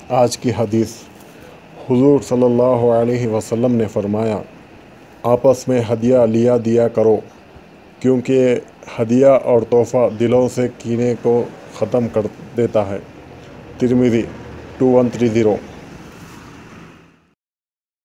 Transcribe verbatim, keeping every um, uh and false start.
आज की हदीस। हुज़ूर सल्लल्लाहु अलैहि वसल्लम ने फरमाया, आपस में हदिया लिया दिया करो, क्योंकि हदिया और तोहफ़ा दिलों से कीने को ख़त्म कर देता है। Tirmidhi two one three zero.